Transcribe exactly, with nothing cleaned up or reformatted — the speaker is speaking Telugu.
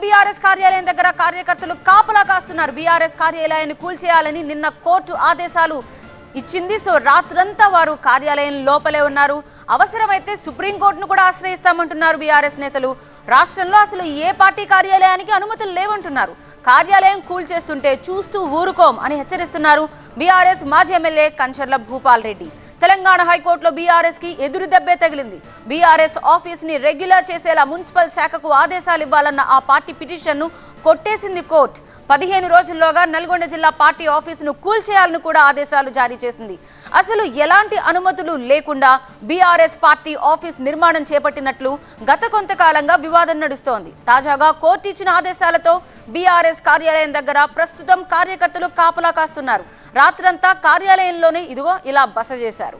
బీఆర్ఎస్ కార్యాలయం దగ్గర కార్యకర్తలు కాపలా కాస్తున్నారు. బీఆర్ఎస్ కార్యాలయాన్ని కూల్చేయాలని నిన్న కోర్టు ఆదేశాలు ఇచ్చింది. సో రాత్రంతా వారు కార్యాలయం లోపలే ఉన్నారు. అవసరమైతే సుప్రీంకోర్టును కూడా ఆశ్రయిస్తామంటున్నారు బీఆర్ఎస్ నేతలు. రాష్ట్రంలో అసలు ఏ పార్టీ కార్యాలయానికి అనుమతులు లేవంటున్నారు. కార్యాలయం కూల్చేస్తుంటే చూస్తూ ఊరుకోం అని హెచ్చరిస్తున్నారు బీఆర్ఎస్ మాజీ ఎమ్మెల్యే కంచర్ల భూపాల్ రెడ్డి. తెలంగాణ హైకోర్టులో బీఆర్ఎస్ కి ఎదురు దెబ్బే తగిలింది. బీఆర్ఎస్ ఆఫీస్ ని రెగ్యులర్ చేసేలా మున్సిపల్ శాఖకు ఆదేశాలు ఇవ్వాలన్న ఆ పార్టీ పిటిషన్ ను కొట్టేసింది కోర్టు. పదిహేను రోజుల్లోగా నల్గొండ జిల్లా పార్టీ ఆఫీసును కూల్చేయాలని కూడా ఆదేశాలు జారీ చేసింది. అసలు ఎలాంటి అనుమతులు లేకుండా బీఆర్ఎస్ పార్టీ ఆఫీస్ నిర్మాణం చేపట్టినట్లు గత కొంతకాలంగా వివాదం నడుస్తోంది. తాజాగా కోర్టు ఇచ్చిన ఆదేశాలతో బీఆర్ఎస్ కార్యాలయం దగ్గర ప్రస్తుతం కార్యకర్తలు కాపలా కాస్తున్నారు. రాత్రంతా కార్యాలయంలోనే ఇదిగో ఇలా బస చేశారు.